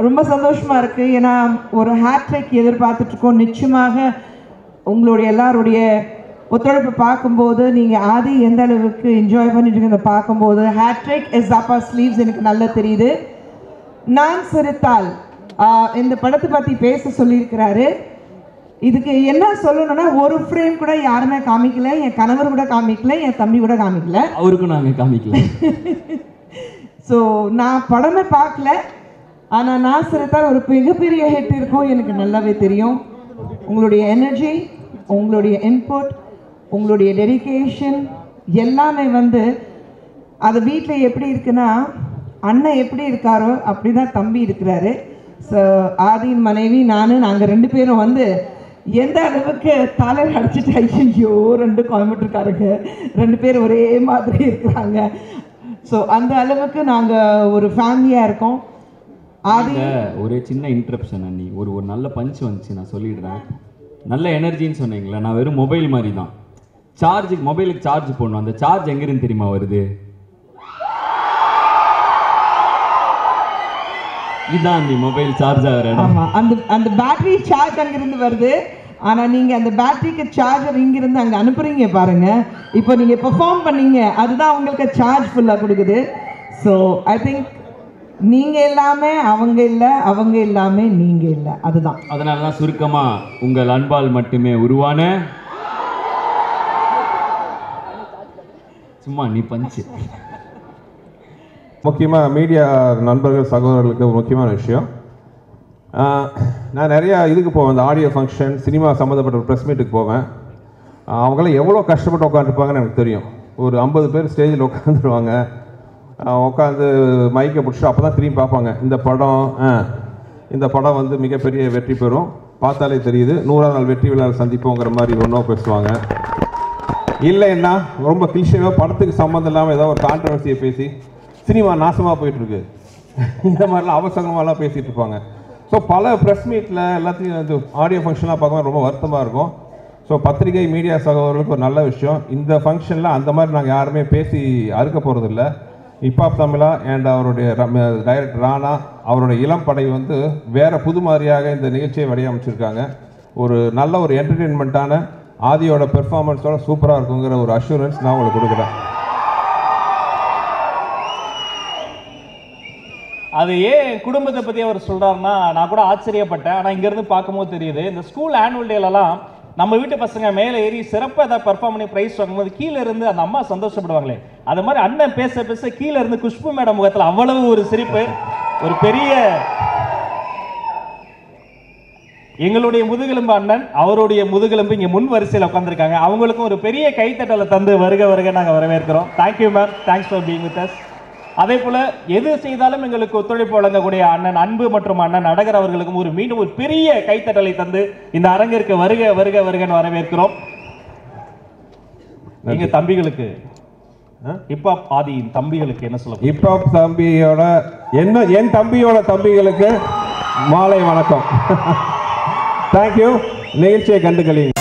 ரொம்ப சந்தோஷமாக இருக்குது. ஏன்னா ஒரு ஹேட்ரிக் எதிர்பார்த்துட்ருக்கோம். நிச்சயமாக உங்களுடைய எல்லாருடைய ஒத்துழைப்பை பார்க்கும்போது நீங்கள் ஆதி எந்த அளவுக்கு என்ஜாய் பண்ணிட்டு இருக்கிறத பார்க்கும்போது hat trick is up our sleeves எனக்கு நல்லா தெரியுது. நான் சிரித்தால் இந்த படத்தை பற்றி பேச சொல்லியிருக்கிறாரு. இதுக்கு என்ன சொல்லணும்னா ஒரு ஃப்ரேம் கூட யாருமே காமிக்கல, என் கணவர் கூட காமிக்கல, என் தம்பி கூட காமிக்கல, அவருக்கும் நாங்கள் காமிக்கல. ஸோ நான் படமே பார்க்கல, ஆனால் நான் சிரித்தால் ஒரு மிகப்பெரிய ஹிட் இருக்கும் எனக்கு நல்லாவே தெரியும். உங்களுடைய எனர்ஜி, உங்களுடைய இன்புட், உங்களுடைய டெடிகேஷன் எல்லாமே வந்து அது வீட்டில் எப்படி இருக்குன்னா அண்ணன் எப்படி இருக்காரோ அப்படி தான் தம்பி இருக்கிறாரு. ஸோ ஆதியின் மனைவி நாங்கள் 2 பேரும் வந்து எந்த அளவுக்கு தலையில் அடிச்சுட்டு ஐயோ 2 கோயம்புத்தூர்காரங்க 2 பேர் ஒரே மாதிரி இருக்கிறாங்க. ஸோ அந்த அளவுக்கு நாங்கள் ஒரு ஃபேமிலியாக இருக்கோம். ஆதி ஒரு சின்ன இன்ட்ரப்ஷன் அண்ணி, ஒரு நல்ல பஞ்ச் வந்துச்சு, நான் சொல்லிடுறேன். நல்ல எனர்ஜின்னு சொன்னீங்களே, நான் வெறும் மொபைல் மாதிரி தான். மொபைலுக்கு சார்ஜ் போடணும். அந்த சார்ஜ் எங்கிருந்து தெரியுமா வருது? இதுதான் நீ மொபைல் சார்ஜ் ஆகிற இடம். ஆமாம், அந்த பேட்டரி சார்ஜ் அங்கிருந்து வருது. ஆனால் நீங்கள் அந்த பேட்டரிக்கு சார்ஜர் இங்கிருந்து அங்கே அனுப்புறீங்க பாருங்க. இப்போ நீங்கள் பெர்ஃபார்ம் பண்ணீங்க, அதுதான் உங்களுக்கு சார்ஜ் ஃபுல்லாக கொடுக்குது. ஸோ ஐ திங்க் நீங்கள் எல்லாமே அவங்க இல்லை, அவங்க எல்லாமே நீங்கள் இல்லை, அதுதான். அதனால தான் சுருக்கமாக உங்கள் அன்பால் மட்டுமே உருவான சும்மா நீ பஞ்சு. முக்கியமாக மீடியா நண்பர்கள் சகோதரர்களுக்கு ஒரு முக்கியமான விஷயம், நான் நிறையா இதுக்கு போவேன், இந்த ஆடியோ ஃபங்க்ஷன் சினிமா சம்மந்தப்பட்ட ஒரு ப்ரெஸ் மீட்டுக்கு போவேன். அவங்களாம் எவ்வளோ கஷ்டப்பட்டு உட்காந்துருப்பாங்கன்னு எனக்கு தெரியும். ஒரு 50 பேர் ஸ்டேஜில் உட்காந்துருவாங்க, உட்காந்து மைக்கை பிடிச்சி அப்போ தான் திரும்பி பார்ப்பாங்க. இந்த படம் வந்து மிகப்பெரிய வெற்றி பெறும், பார்த்தாலே தெரியுது, 100ஆம் நாள் வெற்றி விழாவில் சந்திப்போங்கிற மாதிரி ஒன்றும் பேசுவாங்க. இல்லைன்னா ரொம்ப கிளிஷேவாக படத்துக்கு சம்மந்தம் இல்லாமல் ஏதோ ஒரு கான்ட்ரவர்சியை பேசி சினிமா நாசமாக போயிட்டுருக்கு இந்த மாதிரிலாம் அவசரமாலாம் பேசிகிட்டு இருப்பாங்க. ஸோ பல ப்ரெஸ் மீட்டில் எல்லாத்தையும் வந்து ஆடியோ ஃபங்க்ஷனாக பார்க்கும்போது ரொம்ப வருத்தமாக இருக்கும். ஸோ பத்திரிகை மீடியா சகோதரர்களுக்கு ஒரு நல்ல விஷயம், இந்த ஃபங்க்ஷனில் அந்த மாதிரி நாங்கள் யாருமே பேசி அறுக்க போகிறதில்ல. ஹிப்ஹாப் தமிழா அண்ட் அவருடைய டைரக்டர் ராணா அவருடைய இளம் படை வந்து வேறு புது மாதிரியாக இந்த நிகழ்ச்சியை வடிவமைச்சிருக்காங்க. ஒரு நல்ல ஒரு என்டர்டெயின்மெண்ட்டான ஆதியோட பெர்ஃபார்மன்ஸோட சூப்பராக இருக்குங்கிற ஒரு அஷூரன்ஸ் நான் உங்களுக்கு கொடுக்குறேன். அது ஏன் குடும்பத்தை பற்றி அவர் சொல்கிறாருன்னா நான் கூட ஆச்சரியப்பட்டேன். ஆனால் இங்கேருந்து பார்க்கும்போது தெரியுது, இந்த ஸ்கூல் ஆனுவல் டேலலாம் நம்ம வீட்டு பசங்க மேலே ஏறி சிறப்பாக ஏதாவது பர்ஃபார்ம் பண்ணி ப்ரைஸ் வாங்கும்போது கீழே இருந்து அந்த அம்மா சந்தோஷப்படுவாங்களே, அது மாதிரி அண்ணன் பேச பேச கீழே இருந்து குஷ்பு மேடம் முகத்தில் அவ்வளவு ஒரு சிரிப்பு, ஒரு பெரிய எங்களுடைய முதுகெலும்பு அண்ணன், அவருடைய முதுகெலும்பு இங்கே முன் வரிசையில் உட்காந்துருக்காங்க. அவங்களுக்கும் ஒரு பெரிய கைத்தட்டலை தந்து வருக வருக நாங்கள் வரவேற்கிறோம். Thank you ma'am, thanks for being with us. அதே போல எது செய்தாலும் எங்களுக்கு ஒத்துழைப்பு வழங்கக்கூடிய அண்ணன் அன்பு மற்றும் அண்ணன் அழகர் அவர்களுக்கும் மீண்டும் ஒரு பெரிய கைத்தட்டலை தந்து இந்த அரங்கிற்கு வருக வருக வருகன்னு வரவேற்கிறோம். எங்க தம்பிகளுக்கு ஹிப்ஹாப் ஆதியின் தம்பிகளுக்கு என்ன சொல்ல? ஹிப்ஹாப் தம்பியோட என் தம்பியோட தம்பிகளுக்கு மாலை வணக்கம். தேங்க்யூ. நிகழ்ச்சியை கண்டுகளிங்க.